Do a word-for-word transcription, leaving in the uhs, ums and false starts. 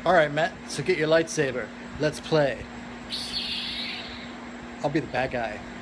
Alright, Matt, so get your lightsaber. Let's play. I'll be the bad guy.